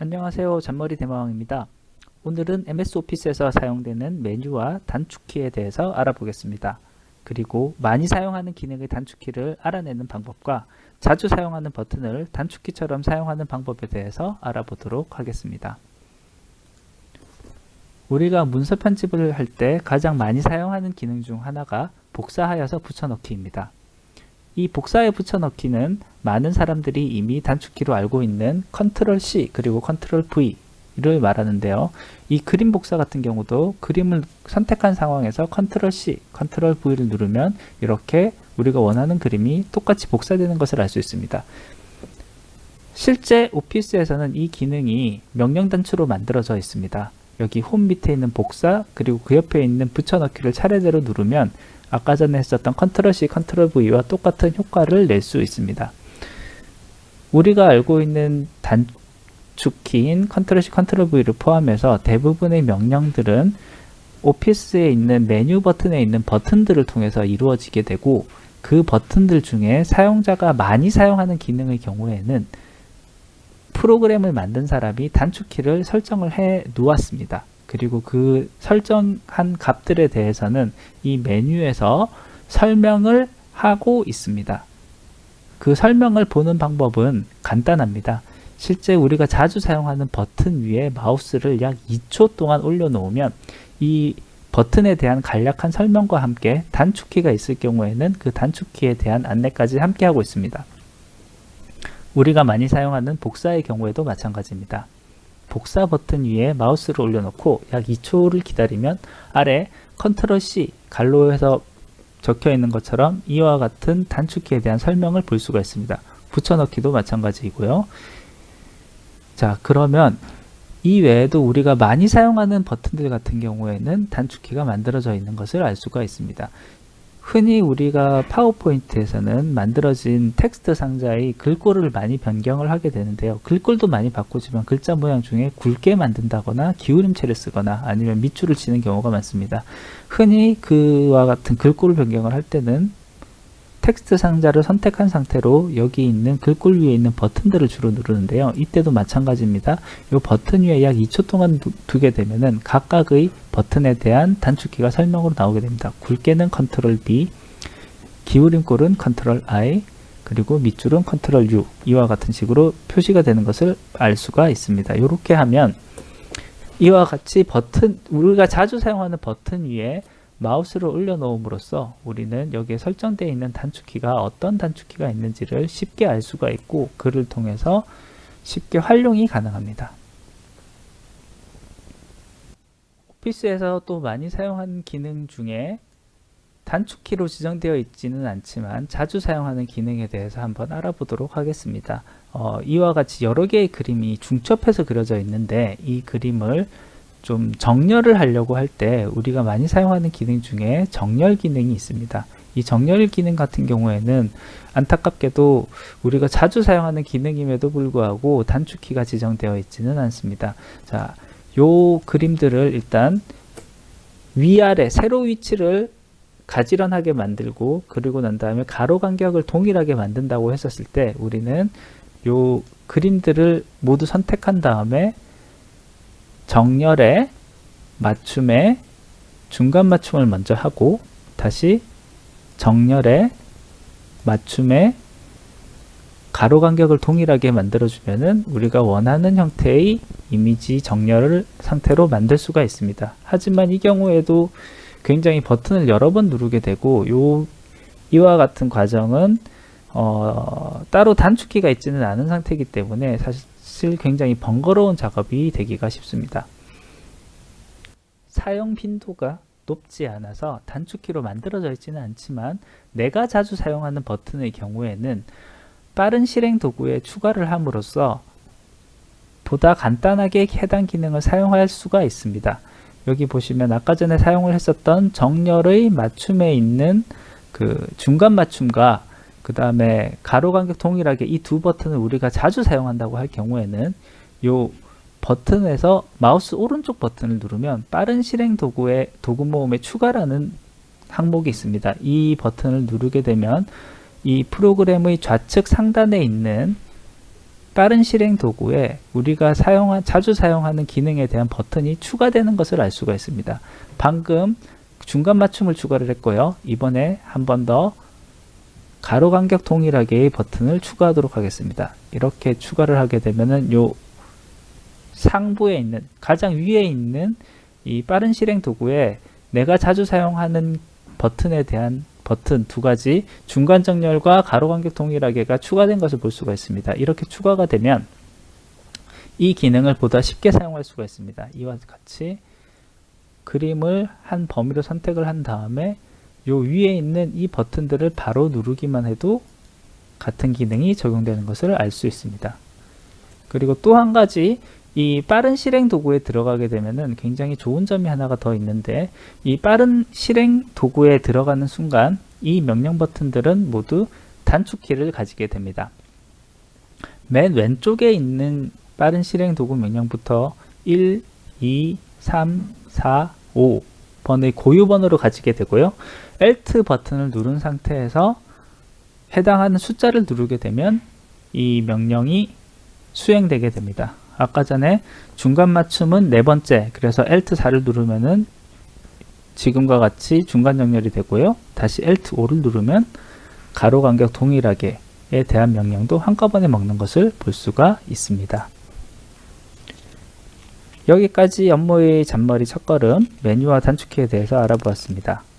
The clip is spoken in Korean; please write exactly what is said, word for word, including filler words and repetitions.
안녕하세요. 잔머리 대마왕입니다. 오늘은 엠에스 오피스에서 사용되는 메뉴와 단축키에 대해서 알아보겠습니다. 그리고 많이 사용하는 기능의 단축키를 알아내는 방법과 자주 사용하는 버튼을 단축키처럼 사용하는 방법에 대해서 알아보도록 하겠습니다. 우리가 문서 편집을 할 때 가장 많이 사용하는 기능 중 하나가 복사하여서 붙여넣기입니다. 이 복사에 붙여넣기는 많은 사람들이 이미 단축키로 알고 있는 컨트롤 씨 그리고 컨트롤 브이를 말하는데요. 이 그림 복사 같은 경우도 그림을 선택한 상황에서 컨트롤 씨, 컨트롤 브이를 누르면 이렇게 우리가 원하는 그림이 똑같이 복사되는 것을 알 수 있습니다. 실제 오피스에서는 이 기능이 명령 단추로 만들어져 있습니다. 여기 홈 밑에 있는 복사 그리고 그 옆에 있는 붙여넣기를 차례대로 누르면 아까 전에 했었던 컨트롤 씨, 컨트롤 브이와 똑같은 효과를 낼 수 있습니다. 우리가 알고 있는 단축키인 컨트롤 씨, 컨트롤 브이를 포함해서 대부분의 명령들은 오피스에 있는 메뉴 버튼에 있는 버튼들을 통해서 이루어지게 되고, 그 버튼들 중에 사용자가 많이 사용하는 기능의 경우에는 프로그램을 만든 사람이 단축키를 설정을 해 놓았습니다. 그리고 그 설정한 값들에 대해서는 이 메뉴에서 설명을 하고 있습니다. 그 설명을 보는 방법은 간단합니다. 실제 우리가 자주 사용하는 버튼 위에 마우스를 약 이 초 동안 올려놓으면 이 버튼에 대한 간략한 설명과 함께 단축키가 있을 경우에는 그 단축키에 대한 안내까지 함께 하고 있습니다. 우리가 많이 사용하는 복사의 경우에도 마찬가지입니다. 복사 버튼 위에 마우스를 올려놓고 약 이 초를 기다리면 아래 컨트롤 씨 갈로에서 적혀 있는 것처럼 이와 같은 단축키에 대한 설명을 볼 수가 있습니다. 붙여넣기도 마찬가지이고요. 자, 그러면 이 외에도 우리가 많이 사용하는 버튼들 같은 경우에는 단축키가 만들어져 있는 것을 알 수가 있습니다. 흔히 우리가 파워포인트에서는 만들어진 텍스트 상자의 글꼴을 많이 변경을 하게 되는데요. 글꼴도 많이 바꾸지만 글자 모양 중에 굵게 만든다거나 기울임체를 쓰거나 아니면 밑줄을 치는 경우가 많습니다. 흔히 그와 같은 글꼴 변경을 할 때는 텍스트 상자를 선택한 상태로 여기 있는 글꼴 위에 있는 버튼들을 주로 누르는데요. 이때도 마찬가지입니다. 이 버튼 위에 약 이 초 동안 두, 두게 되면은 각각의 버튼에 대한 단축키가 설명으로 나오게 됩니다. 굵게는 컨트롤 비, 기울임꼴은 컨트롤 아이, 그리고 밑줄은 컨트롤 유, 이와 같은 식으로 표시가 되는 것을 알 수가 있습니다. 이렇게 하면 이와 같이 버튼, 우리가 자주 사용하는 버튼 위에 마우스를 올려놓음으로써 우리는 여기에 설정되어 있는 단축키가 어떤 단축키가 있는지를 쉽게 알 수가 있고, 그를 통해서 쉽게 활용이 가능합니다. 오피스에서 또 많이 사용하는 기능 중에 단축키로 지정되어 있지는 않지만 자주 사용하는 기능에 대해서 한번 알아보도록 하겠습니다. 어, 이와 같이 여러 개의 그림이 중첩해서 그려져 있는데, 이 그림을 좀 정렬을 하려고 할 때 우리가 많이 사용하는 기능 중에 정렬 기능이 있습니다. 이 정렬 기능 같은 경우에는 안타깝게도 우리가 자주 사용하는 기능임에도 불구하고 단축키가 지정되어 있지는 않습니다. 자, 요 그림들을 일단 위아래 세로 위치를 가지런하게 만들고, 그리고 난 다음에 가로 간격을 동일하게 만든다고 했었을 때 우리는 요 그림들을 모두 선택한 다음에 정렬에 맞춤에 중간 맞춤을 먼저 하고, 다시 정렬에 맞춤에 가로 간격을 동일하게 만들어주면은 우리가 원하는 형태의 이미지 정렬을 상태로 만들 수가 있습니다. 하지만 이 경우에도 굉장히 버튼을 여러 번 누르게 되고, 요 이와 같은 과정은 어, 따로 단축키가 있지는 않은 상태이기 때문에 사실 굉장히 번거로운 작업이 되기가 쉽습니다. 사용 빈도가 높지 않아서 단축키로 만들어져 있지는 않지만, 내가 자주 사용하는 버튼의 경우에는 빠른 실행 도구에 추가를 함으로써 보다 간단하게 해당 기능을 사용할 수가 있습니다. 여기 보시면 아까 전에 사용을 했었던 정렬의 맞춤에 있는 그 중간 맞춤과 그 다음에 가로 간격 동일하게 이 두 버튼을 우리가 자주 사용한다고 할 경우에는 요 버튼에서 마우스 오른쪽 버튼을 누르면 빠른 실행 도구의 도구 모음에 추가라는 항목이 있습니다. 이 버튼을 누르게 되면 이 프로그램의 좌측 상단에 있는 빠른 실행 도구에 우리가 사용한, 자주 사용하는 기능에 대한 버튼이 추가되는 것을 알 수가 있습니다. 방금 중간 맞춤을 추가를 했고요. 이번에 한 번 더 가로 간격 동일하게의 버튼을 추가하도록 하겠습니다. 이렇게 추가를 하게 되면은 요 상부에 있는, 가장 위에 있는 이 빠른 실행 도구에 내가 자주 사용하는 버튼에 대한 버튼 두 가지, 중간 정렬과 가로 간격 동일하게가 추가된 것을 볼 수가 있습니다. 이렇게 추가가 되면 이 기능을 보다 쉽게 사용할 수가 있습니다. 이와 같이 그림을 한 범위로 선택을 한 다음에 요 위에 있는 이 버튼들을 바로 누르기만 해도 같은 기능이 적용되는 것을 알 수 있습니다. 그리고 또 한 가지, 이 빠른 실행 도구에 들어가게 되면은 굉장히 좋은 점이 하나가 더 있는데, 이 빠른 실행 도구에 들어가는 순간 이 명령 버튼들은 모두 단축키를 가지게 됩니다. 맨 왼쪽에 있는 빠른 실행 도구 명령부터 일, 이, 삼, 사, 오 번의 고유 번호로 가지게 되고요. Alt 버튼을 누른 상태에서 해당하는 숫자를 누르게 되면 이 명령이 수행되게 됩니다. 아까 전에 중간 맞춤은 네 번째, 그래서 Alt 사를 누르면은 지금과 같이 중간 정렬이 되고요. 다시 Alt 오를 누르면 가로 간격 동일하게에 대한 명령도 한꺼번에 먹는 것을 볼 수가 있습니다. 여기까지 업무의 잔머리 첫걸음, 메뉴와 단축키에 대해서 알아보았습니다.